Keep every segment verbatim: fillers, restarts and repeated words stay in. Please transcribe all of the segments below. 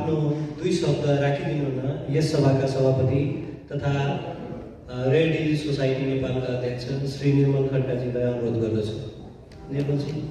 आफ्नो दुई शब्द राखिदिनु न यस सभाका सभापति तथा रेड डिजिज सोसाइटी नेपालका अध्यक्ष श्री निर्मल खड्काजीलाई अनुरोध गर्दछु। निर्मलजी।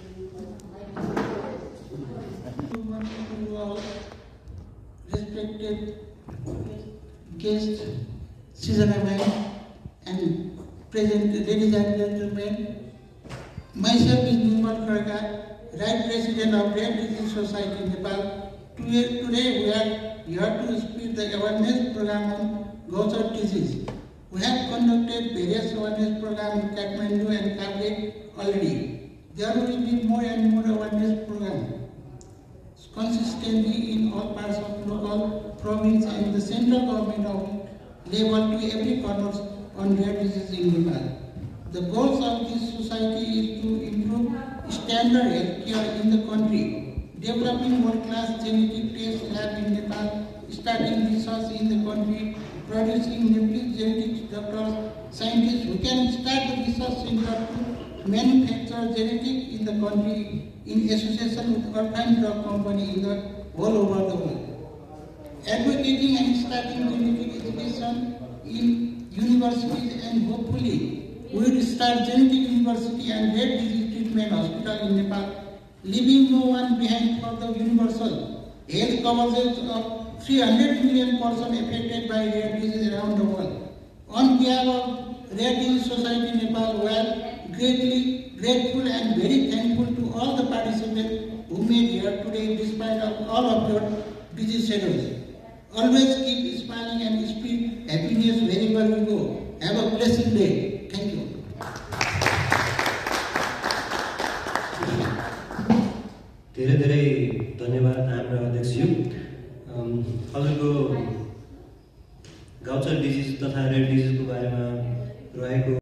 Respected guests, Suzanna and present ladies and gentlemen, myself is Nirmal Khadka, Right President of Red Disease Society Nepal. Today, today we are here to speak the awareness program on Gaucher disease. We have conducted various awareness programs in Kathmandu and Kavli already. There will be more and more awareness programs consistently in all parts of local, province and the central government of level to every corner on rare disease in Nepal. The goals of this society is to improve standard health care in the country, developing world-class genetic test lab in Nepal, starting research in the country, producing genetic doctors, scientists who can start the research center to manufacture genetic in the country in association with orphan drug company in the all over the world. Advocating and starting genetic education in universities and hopefully we will start genetic university and rare disease treatment hospital in Nepal, leaving no one behind for the universal health coverage of three hundred million persons affected by rare disease around the world. On behalf of Rare Disease Society Nepal, we are greatly grateful and very thankful to all the participants who made here today despite of all of your busy schedules. Always keep smiling and spread happiness wherever you go. Have a blessed day. Thank you. धेरै धेरै धन्यवाद हाम्रो अध्यक्षज्यू। हजुरको Gaucher disease तथा rare डिजिजको बारेमा रहेको